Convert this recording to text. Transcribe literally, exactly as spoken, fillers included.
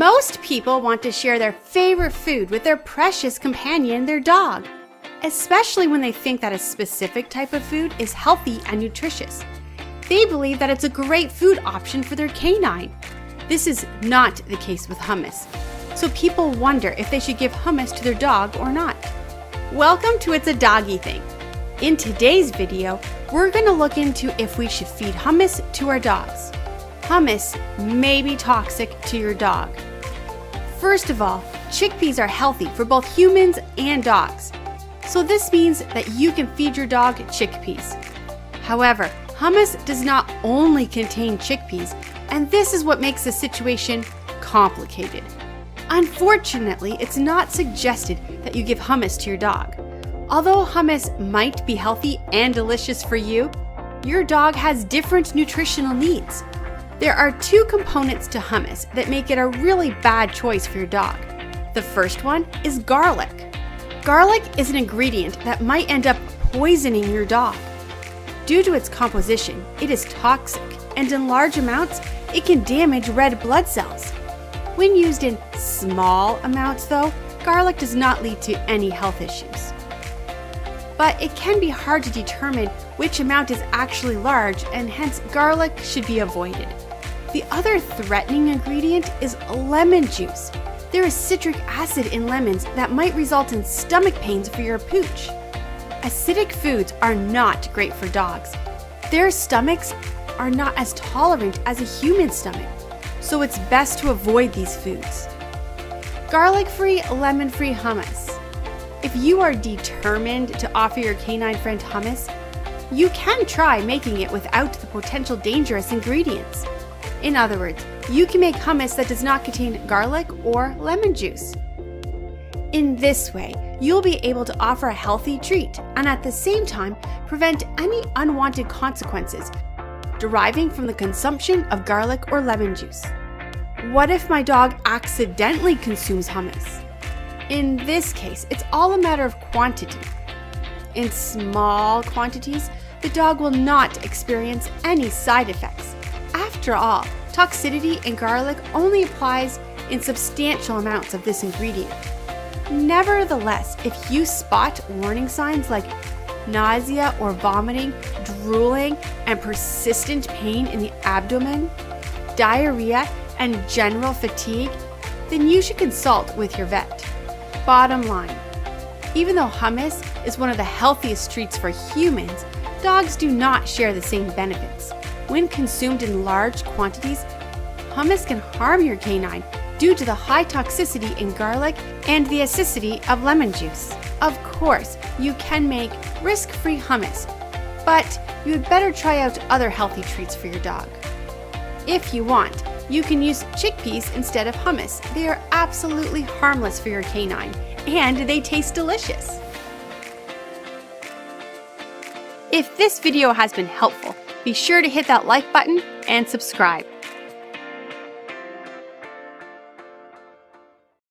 Most people want to share their favorite food with their precious companion, their dog, especially when they think that a specific type of food is healthy and nutritious. They believe that it's a great food option for their canine. This is not the case with hummus, so people wonder if they should give hummus to their dog or not. Welcome to It's a Doggy Thing. In today's video, we're going to look into if we should feed hummus to our dogs. Hummus may be toxic to your dog. First of all, chickpeas are healthy for both humans and dogs. So this means that you can feed your dog chickpeas. However, hummus does not only contain chickpeas, and this is what makes the situation complicated. Unfortunately, it's not suggested that you give hummus to your dog. Although hummus might be healthy and delicious for you, your dog has different nutritional needs. There are two components to hummus that make it a really bad choice for your dog. The first one is garlic. Garlic is an ingredient that might end up poisoning your dog. Due to its composition, it is toxic, and in large amounts, it can damage red blood cells. When used in small amounts though, garlic does not lead to any health issues. But it can be hard to determine which amount is actually large, and hence garlic should be avoided. The other threatening ingredient is lemon juice. There is citric acid in lemons that might result in stomach pains for your pooch. Acidic foods are not great for dogs. Their stomachs are not as tolerant as a human stomach, so it's best to avoid these foods. Garlic-free, lemon-free hummus. If you are determined to offer your canine friend hummus, you can try making it without the potential dangerous ingredients. In other words, you can make hummus that does not contain garlic or lemon juice. In this way, you'll be able to offer a healthy treat and at the same time prevent any unwanted consequences deriving from the consumption of garlic or lemon juice. What if my dog accidentally consumes hummus? In this case, it's all a matter of quantity. In small quantities, the dog will not experience any side effects. After all, toxicity in garlic only applies in substantial amounts of this ingredient. Nevertheless, if you spot warning signs like nausea or vomiting, drooling, and persistent pain in the abdomen, diarrhea, and general fatigue, then you should consult with your vet. Bottom line, even though hummus is one of the healthiest treats for humans, dogs do not share the same benefits. When consumed in large quantities, hummus can harm your canine due to the high toxicity in garlic and the acidity of lemon juice. Of course, you can make risk-free hummus, but you had better try out other healthy treats for your dog. If you want, you can use chickpeas instead of hummus. They are absolutely harmless for your canine, and they taste delicious. If this video has been helpful, be sure to hit that like button and subscribe.